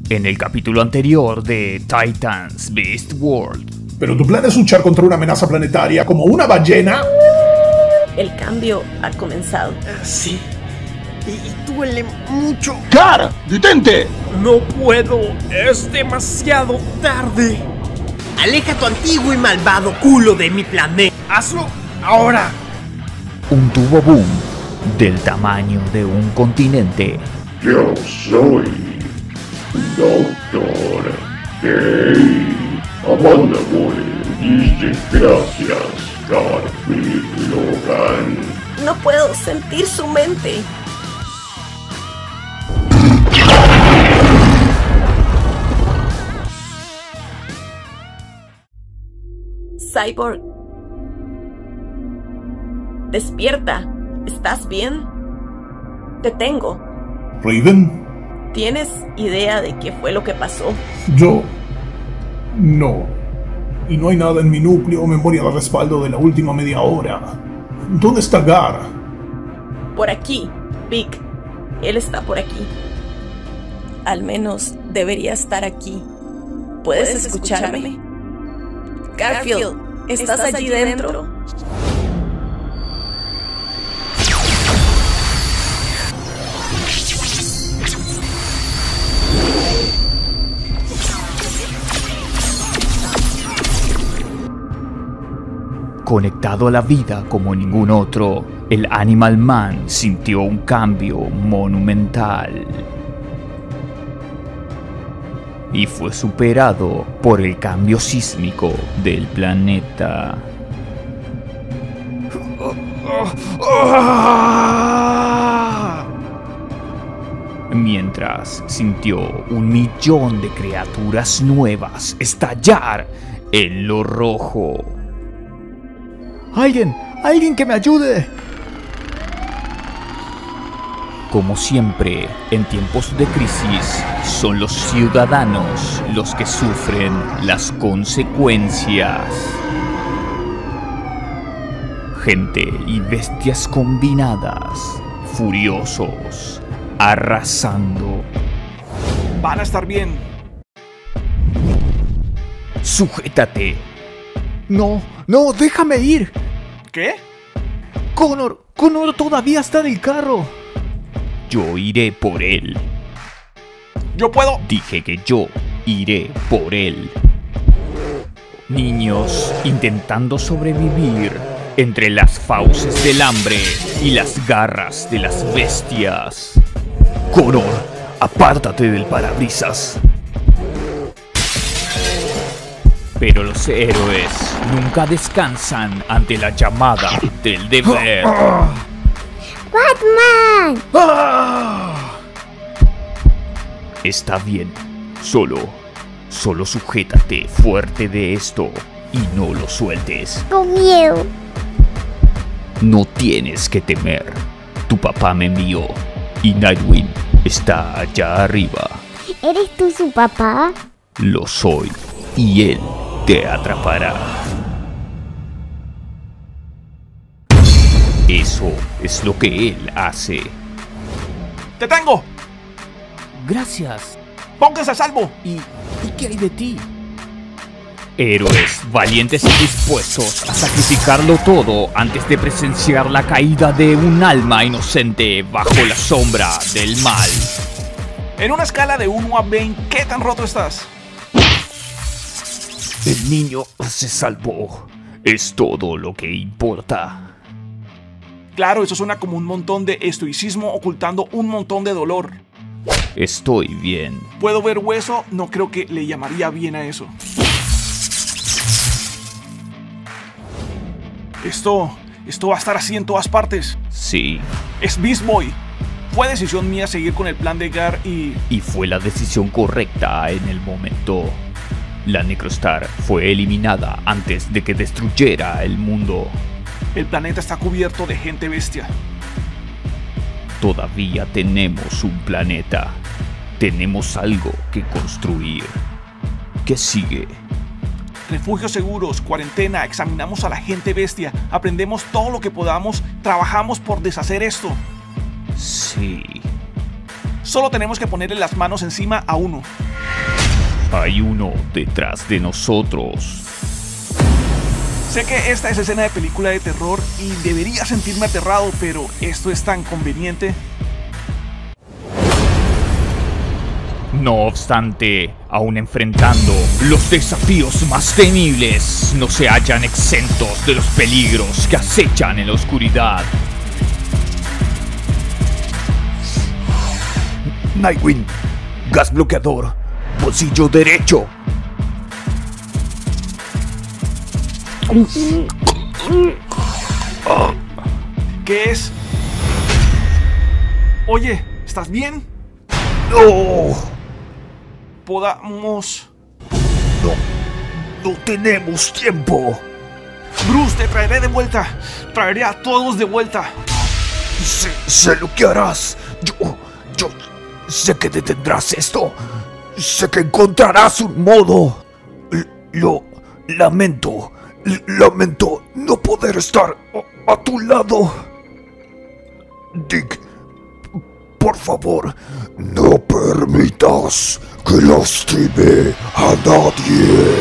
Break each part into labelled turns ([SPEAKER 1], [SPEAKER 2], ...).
[SPEAKER 1] En el capítulo anterior de Titans Beast World.
[SPEAKER 2] ¿Pero tu plan es luchar contra una amenaza planetaria como una ballena?
[SPEAKER 3] El cambio ha comenzado.
[SPEAKER 4] Sí. Y duele mucho.
[SPEAKER 5] ¡Car! ¡Detente!
[SPEAKER 4] No puedo. Es demasiado tarde. Aleja tu antiguo y malvado culo de mi planeta. Hazlo ahora.
[SPEAKER 1] Un tubo boom del tamaño de un continente.
[SPEAKER 6] Yo soy Doctor Hey. Abominable. Dice gracias, Garfield Logan.
[SPEAKER 3] No puedo sentir su mente. Cyborg. Despierta. ¿Estás bien? Te tengo.
[SPEAKER 2] ¿Raven?
[SPEAKER 3] ¿Tienes idea de qué fue lo que pasó?
[SPEAKER 2] Yo... no. Y no hay nada en mi núcleo o memoria de respaldo de la última media hora. ¿Dónde está Gar?
[SPEAKER 3] Por aquí, Vic. Él está por aquí. Al menos debería estar aquí. ¿Puedes escucharme? Garfield, ¿estás allí dentro?
[SPEAKER 1] Conectado a la vida como ningún otro, el Animal Man sintió un cambio monumental. Y fue superado por el cambio sísmico del planeta. Mientras sintió 1.000.000 de criaturas nuevas estallar en lo rojo. ¡Alguien que me ayude! Como siempre, en tiempos de crisis, son los ciudadanos los que sufren las consecuencias. Gente y bestias combinadas, furiosos, arrasando.
[SPEAKER 4] Van a estar bien.
[SPEAKER 1] ¡Sujétate! No, déjame ir.
[SPEAKER 4] ¿Qué?
[SPEAKER 1] Connor todavía está en el carro. Yo iré por él.
[SPEAKER 4] Yo puedo.
[SPEAKER 1] Dije que yo iré por él. Niños intentando sobrevivir entre las fauces del hambre y las garras de las bestias. Connor, apártate del parabrisas. Pero los héroes nunca descansan ante la llamada del deber.
[SPEAKER 7] ¡Batman!
[SPEAKER 1] Está bien, solo sujétate fuerte de esto y no lo sueltes.
[SPEAKER 7] Con miedo.
[SPEAKER 1] No tienes que temer. Tu papá me envió y Nightwing está allá arriba.
[SPEAKER 7] ¿Eres tú su papá?
[SPEAKER 1] Lo soy y él te atrapará. Eso es lo que él hace.
[SPEAKER 4] ¡Te tengo!
[SPEAKER 1] Gracias.
[SPEAKER 4] ¡Póngase a salvo!
[SPEAKER 1] ¿Y qué hay de ti? Héroes valientes y dispuestos a sacrificarlo todo antes de presenciar la caída de un alma inocente bajo la sombra del mal.
[SPEAKER 4] En una escala de 1 a 20, ¿qué tan roto estás?
[SPEAKER 1] El niño se salvó. Es todo lo que importa.
[SPEAKER 4] Claro, eso suena como un montón de estoicismo ocultando un montón de dolor.
[SPEAKER 1] Estoy bien.
[SPEAKER 4] ¿Puedo ver hueso? No creo que le llamaría bien a eso. Esto va a estar así en todas partes.
[SPEAKER 1] Sí.
[SPEAKER 4] Es Beast Boy. Fue decisión mía seguir con el plan de Gar y
[SPEAKER 1] fue la decisión correcta en el momento. La Necrostar fue eliminada antes de que destruyera el mundo.
[SPEAKER 4] El planeta está cubierto de gente bestia.
[SPEAKER 1] Todavía tenemos un planeta. Tenemos algo que construir. ¿Qué sigue?
[SPEAKER 4] Refugios seguros, cuarentena, examinamos a la gente bestia, aprendemos todo lo que podamos, trabajamos por deshacer esto.
[SPEAKER 1] Sí.
[SPEAKER 2] Solo tenemos que ponerle las manos encima a uno.
[SPEAKER 1] Hay uno detrás de nosotros.
[SPEAKER 2] Sé que esta es escena de película de terror y debería sentirme aterrado, pero esto es tan conveniente.
[SPEAKER 1] No obstante, aún enfrentando los desafíos más temibles, no se hallan exentos de los peligros que acechan en la oscuridad.
[SPEAKER 5] Nightwing, gas bloqueador, bolsillo derecho.
[SPEAKER 2] ¿Qué es? Oye, ¿estás bien?
[SPEAKER 5] No,
[SPEAKER 2] Podamos...
[SPEAKER 5] no tenemos tiempo.
[SPEAKER 2] Bruce, te traeré de vuelta. Traeré a todos de vuelta.
[SPEAKER 5] Sé lo que harás. Yo sé que detendrás esto. Sé que encontrarás un modo. Lo lamento. Lamento no poder estar a tu lado. Dick, por favor, no permitas que lastime a nadie.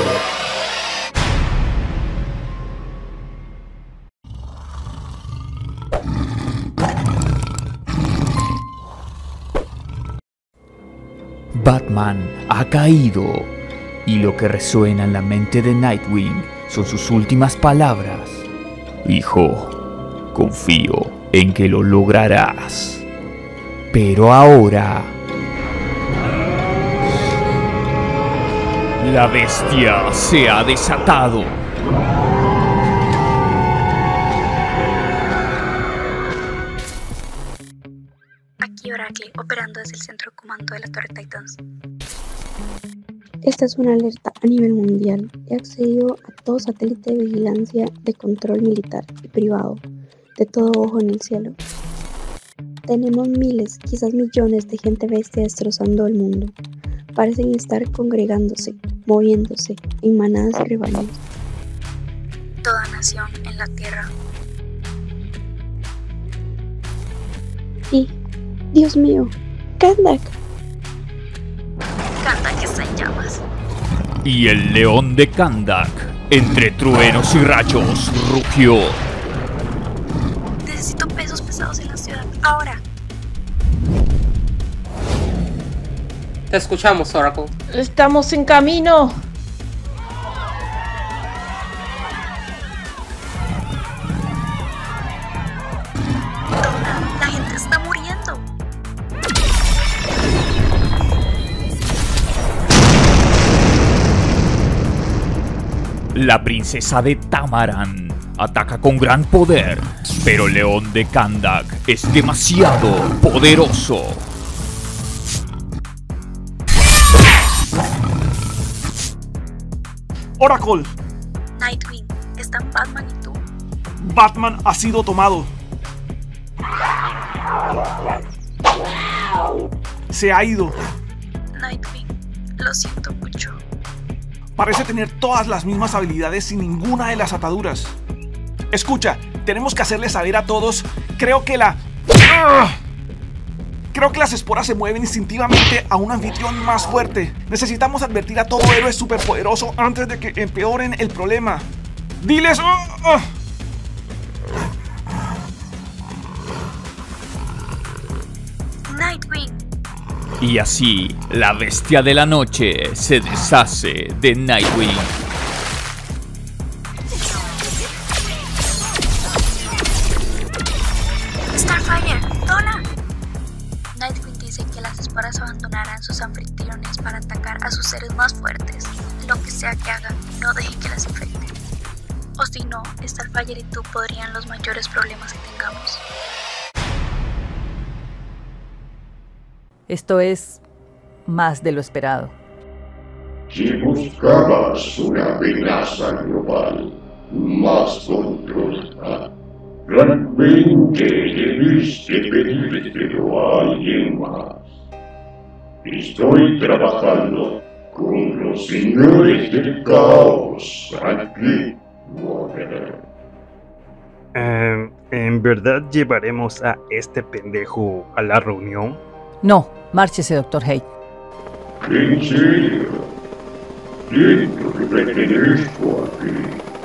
[SPEAKER 1] Batman ha caído y lo que resuena en la mente de Nightwing son sus últimas palabras. Hijo, confío en que lo lograrás. Pero ahora... la bestia se ha desatado.
[SPEAKER 8] Aquí Oracle, operando desde el centro de comando de la Torre Titans. Esta es una alerta a nivel mundial. He accedido a todo satélite de vigilancia de control militar y privado, de todo ojo en el cielo. Tenemos miles, quizás millones de gente bestia destrozando el mundo. Parecen estar congregándose, moviéndose en manadas y rebaños. Toda nación en la tierra. Y, Dios mío, Kahndaq. Kahndaq está en llamas.
[SPEAKER 1] Y el león de Kahndaq, entre truenos y rayos, rugió.
[SPEAKER 8] Necesito pesos pesados en la ciudad, ahora.
[SPEAKER 9] Te escuchamos, Oracle.
[SPEAKER 3] Estamos en camino.
[SPEAKER 8] La gente está muriendo.
[SPEAKER 1] La princesa de Tamaran ataca con gran poder, pero el león de Kahndaq es demasiado poderoso.
[SPEAKER 2] Oracle,
[SPEAKER 8] Nightwing, ¿están Batman y tú?
[SPEAKER 2] Batman ha sido tomado. Se ha ido.
[SPEAKER 8] Nightwing, lo siento mucho.
[SPEAKER 2] Parece tener todas las mismas habilidades sin ninguna de las ataduras. Escucha, tenemos que hacerle saber a todos. Creo que las esporas se mueven instintivamente a un anfitrión más fuerte. Necesitamos advertir a todo héroe superpoderoso antes de que empeoren el problema. ¡Diles!
[SPEAKER 8] Nightwing.
[SPEAKER 1] Y así, la bestia de la noche se deshace de Nightwing.
[SPEAKER 8] Starfire, Donna. Nightwing dice que las esporas abandonarán sus anfitriones para atacar a sus seres más fuertes. Lo que sea que hagan, no dejen que las infecten. O si no, Starfire y tú podrían los mayores problemas que tengamos.
[SPEAKER 10] Esto es más de lo esperado.
[SPEAKER 6] Si buscabas una amenaza global más controlada, realmente debiste pedírselo a alguien más. Estoy trabajando con los señores del caos aquí, Warner.
[SPEAKER 11] ¿En verdad llevaremos a este pendejo a la reunión?
[SPEAKER 10] No, márchese, Dr. Haight.
[SPEAKER 6] ¿En serio? Siento que pertenezco aquí.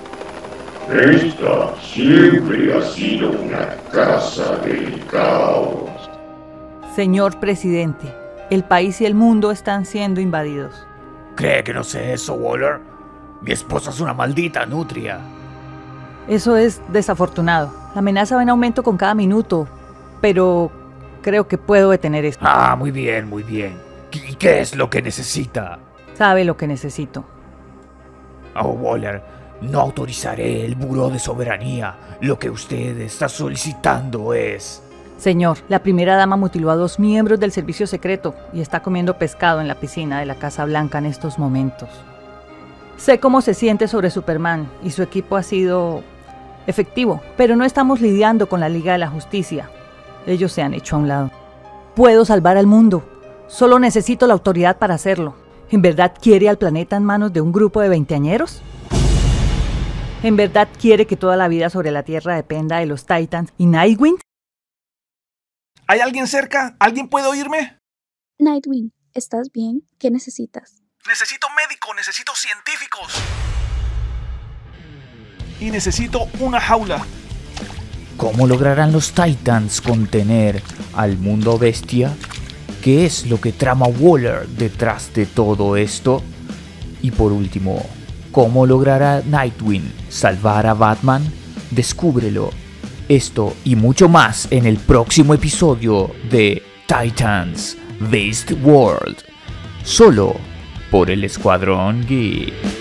[SPEAKER 6] Esta siempre ha sido una casa del caos.
[SPEAKER 10] Señor presidente, el país y el mundo están siendo invadidos.
[SPEAKER 5] ¿Cree que no sé eso, Waller? Mi esposa es una maldita nutria.
[SPEAKER 10] Eso es desafortunado. La amenaza va en aumento con cada minuto, pero creo que puedo detener esto.
[SPEAKER 5] Ah, muy bien, muy bien. ¿Y qué es lo que necesita?
[SPEAKER 10] Sabe lo que necesito.
[SPEAKER 5] Oh, Waller, no autorizaré el Buró de Soberanía. Lo que usted está solicitando es...
[SPEAKER 10] Señor, la primera dama mutiló a 2 miembros del servicio secreto y está comiendo pescado en la piscina de la Casa Blanca en estos momentos. Sé cómo se siente sobre Superman y su equipo ha sido efectivo, pero no estamos lidiando con la Liga de la Justicia. Ellos se han hecho a un lado. Puedo salvar al mundo. Solo necesito la autoridad para hacerlo. ¿En verdad quiere al planeta en manos de un grupo de veinteañeros? ¿En verdad quiere que toda la vida sobre la Tierra dependa de los Titans y Nightwing?
[SPEAKER 11] ¿Hay alguien cerca? ¿Alguien puede oírme?
[SPEAKER 8] Nightwing, ¿estás bien? ¿Qué necesitas?
[SPEAKER 11] Necesito médico, necesito científicos. Y necesito una jaula.
[SPEAKER 1] ¿Cómo lograrán los Titans contener al mundo bestia? ¿Qué es lo que trama Waller detrás de todo esto? Y por último, ¿cómo logrará Nightwing salvar a Batman? Descúbrelo. Esto y mucho más en el próximo episodio de Titans Beast World. Solo por el Escuadrón Geek.